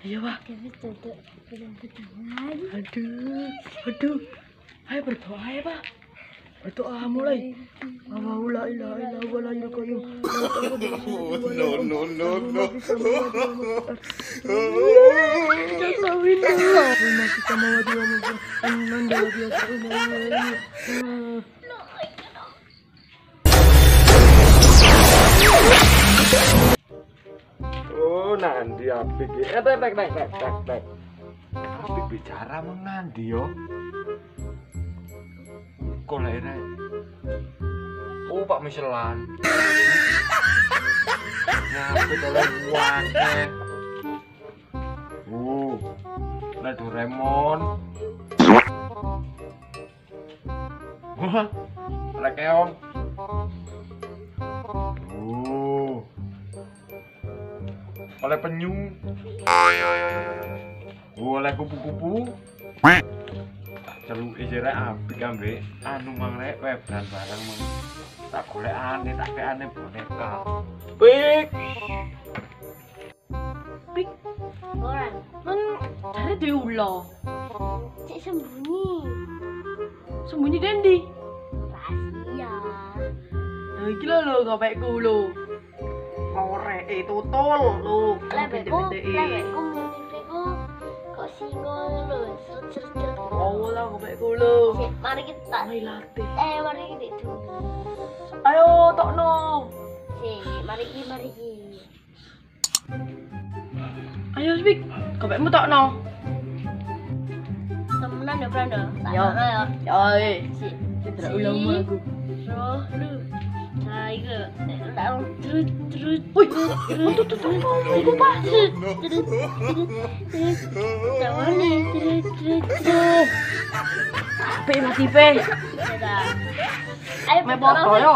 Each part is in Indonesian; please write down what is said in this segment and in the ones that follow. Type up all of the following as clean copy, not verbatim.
Iya, Pak. Kita duduk pedang-pedangan. Aduh. Ayo berdoa ya, Pak. Berdoa mulai. La ilaha illallah wa la ilaha illallah. No. Oh, nanti apik. Tek. Apik bicara menandi yo. Kok lere. Oh, Pak Michelin. Nyapit oleh wake. Lah Doraemon. Wah, oleh keong. Oleh penyu. Oleh kupu-kupu. Celuk isire apik ambek anu mang rek webran barang mang. Tak golekane tak kekane boneka. Pik. Orang. Kan jare diulo. Cek sembunyi. Sembunyi dendi. Rahasia. Nah, iki lho gopekku lho. Koreke tutul lho. Lebekku mimpiku kok singo lho, seret-seret. Oh lah gopekku lho. Sik, mari kita. Mari latih. Mari kita dulu. Ayo tokno. Sik, mari iki. Ayo Spik, gopekmu tokno. Temenan ya, Brando. Yo. Ya. Yo, Sik. tidak ulangmu aku. Roh lu. Nah, itu. Lalu terus. Wih, tuh. Iku Pak. Tawane terus. Apik mati pe. Ayo Me foto yo.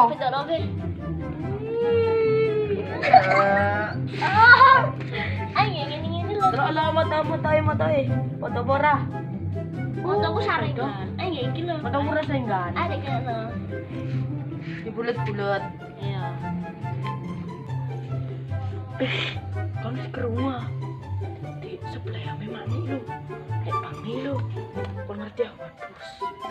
Ayo ngene lho. Terus lah mata-mata. Foto pora. Fotoku saringan. Ayo iki lho. Foto murah saingan. Ada kene. Di bulet-bulet. Iya. Kan ke rumah. Di sebelah ame mani lu. Pangi lu. Kon ngerti ya, wadus.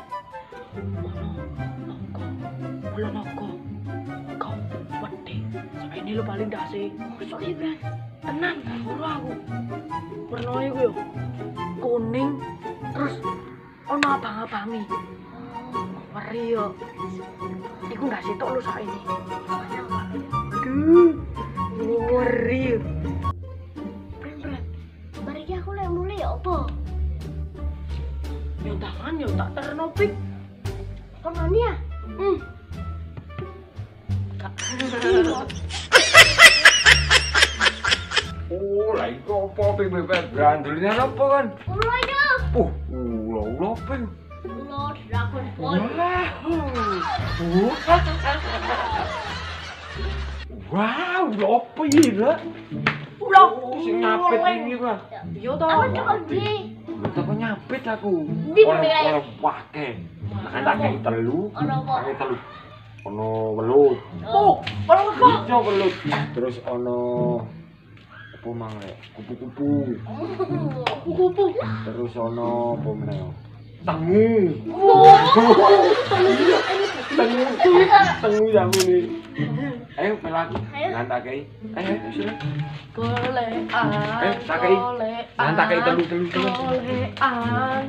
Noko. Kau wedi. Sampai ini lu paling dasi. Masuk Ibran. Tenang, guru aku. Warna iku yo. Kuning terus ono abang-abangi. Ngeri yo. Iku ndak sitok lu sak ini. Aduh. Ini ngeri. Berat. Mari aku lek mulai ya apa? Yo tangan yo tak terno Pik. Konon ya? Oh, lah iku apa Pik bebek branduline apa kan? Mulai ya. Ulo Pik. Lord Dragon Ball. Wow, apa iki, Rek? Ulo. Sing nyapit iki, Pak. Yo to. Aku coba di. Betul kok nyapit aku. Ndi boleh. Oleh wake. Nah, tak telu. Ono apa? Kaki telu. Ono welut. Kalau kok Ijo welut. Terus ono apa mang rek? Kupu-kupu. kupu. Terus ono apa meneh? Tengu. Tengu yang ini. Ayo melaku. Ngantak kei. Ayo sini. Golean. Tak kei. Ngantak kei telu. Golean.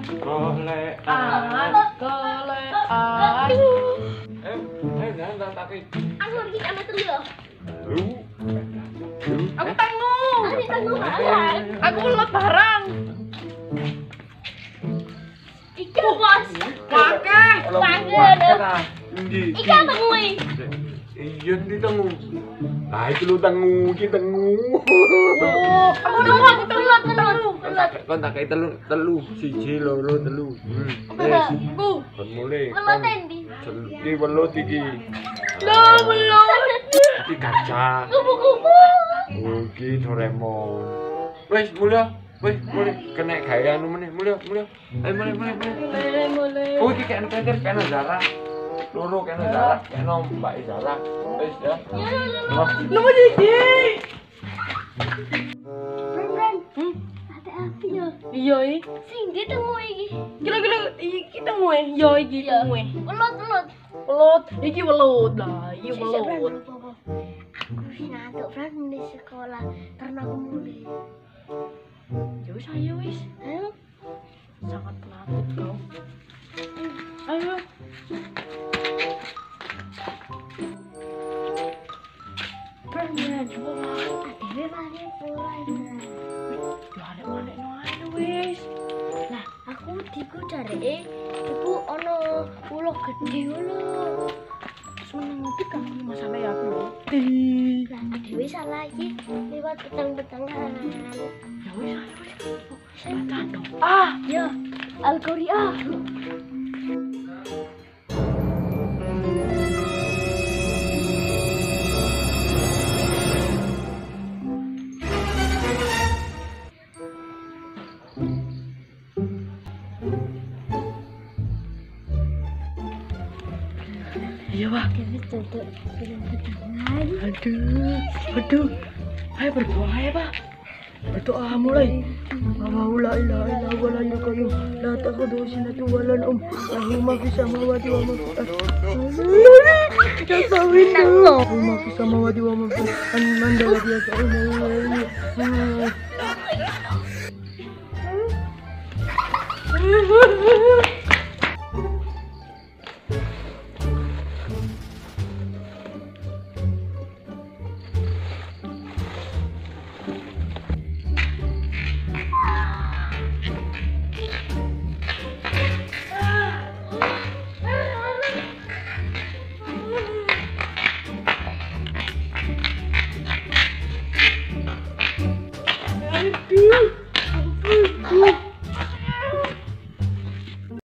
Ayo ngantak kei. Aku lagi sama telu. Lu. Aku tanggu. Aku tanggu barang. Aku ulet barang. Iki bos. Pakai. Iki tanggu. Iya di tengu. Nah itu lu tengu, iki tengu. Aku nemu aku telat. Kon tak kei telu, siji loro telu. Aku. Kon mulai. Welut endi? Iki welut iki. Belum. Iki gajah. Kupu-kupu. Oh, iki Doraemon. Wes mulai. Kena gaya anu meneh, mulai. Ayo mulai. Oh iki kena teter kena Zara. Loro kena Zara, kena Mbak Zara. Wes ya. Nemu jadi. Bren. Iya i. Sing ditemu iki. Kira-kira iki temu e. Iya iki temu e. Welut. Welut, iki welut lah, iki welut. Aku wis ngantuk Fran di sekolah karena aku mulai. Ya wis ayo wis. Ayo. Sangat penatut kau. Ayo. Fran ya coba. Adewe mari pulang. Balik-balik no ayo wis. Lah, aku diku jareke iku ana ulo gede ngono. Seneng ngopi kan masalah ya aku. Lah, adewe salah iki lewat petang-petangan. Ya wis ayo wis. Baca dong. Ah, Ya, Al-Qur'an. iya Pak. Dewe tutup petang-petangan. Aduh. Ayo berdoa ya Pak. Berdoa mulai. La ilaha illa huwa la yuqayyum la ta'khudhuhu sinatun wa la nawm lahu ma fis samawati wa ma fil ardi. Ya Allah. Ma fis samawati wa ma fil ardi. Mandala dia ta'ala.